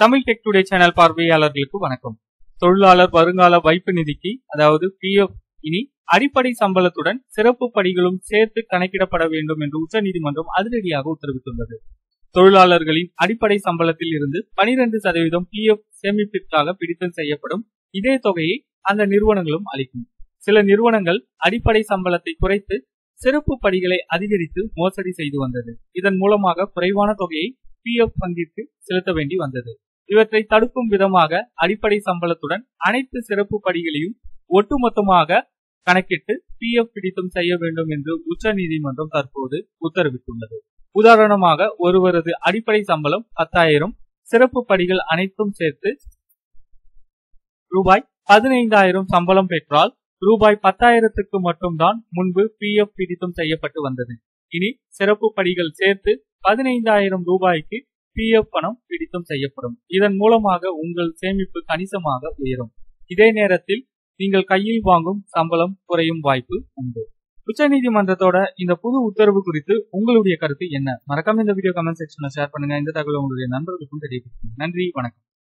Tamil tech today channel பார்வையாளர்களுக்கு வணக்கம். தொழிலாளர் வருங்கால வைப்பு நிதிக்கு அதாவது பிஎஃப் இனி அடிப்படை சம்பளத்துடன் சிறப்பு படிகளும் சேர்த்து கணக்கிடப்பட வேண்டும் என்று உச்சநீதிமன்றம் அதிரடியாக உத்தரவிட்டுள்ளது. தொழிலாளர்களின் அடிப்படை சம்பளத்தில் இருந்து 12% பிஎஃப் சேமிப்பிற்காக பிடித்தம் செய்யப்படும். இதே தொகையை அந்த நிறுவனங்களும் அளிக்கும். சில நிறுவனங்கள் அடிப்படை சம்பளத்தை குறைத்து சிறப்பு படிகளை அதிகரித்து மோசடி செய்து வந்தது. இதன் மூலமாக குறைவான தொகையை பிஎஃப் பங்கிற்கு செலுத்த வேண்டி வந்தது. இவற்றை தடுக்கும் விதமாக அடிப்படை சம்பளத்துடன் அனைத்து சிறப்பு படிகளையும் ஒட்டுமொத்தமாக கணக்கிட்டு பிஎஃப் பிடித்தம் செய்ய வேண்டும் என்று உச்சநீதிமன்றம் தற்போது உத்தரவிட்டுள்ளது. உதாரணமாக ஒருவரது அடிப்படை சம்பளம் 10,000, சிறப்பு படிகள் அனைத்தும் சேர்த்து ரூபாய் 15,000 சம்பளம் பெற்றால் ரூபாய் 10,000க்கு மட்டும்தான் முன்பு பிஎஃப் பிடித்தம் செய்யப்பட்டு வந்தது. இனி சிறப்பு படிகள் சேர்த்து 15,000 ரூபாய்க்கு பிஎஃப் பணம் பிடித்தம் செய்யப்படும். இதன் மூலமாக உங்கள் சேமிப்பு கணிசமாக உயரும். இதே நேரத்தில் நீங்கள் கையில் வாங்கும் சம்பளம் குறையும் வாய்ப்பு உண்டு. உச்சநீதிமன்றத்தோட இந்த புது உத்தரவு குறித்து உங்களுடைய கருத்து என்ன? மறக்காம இந்த வீடியோ கமெண்ட் செக்ஷன்ல ஷேர் பண்ணுங்க. இந்த தகவல் உங்களுடைய நண்பர்களுக்கும் தெரியப்படுத்துங்க. நன்றி, வணக்கம்.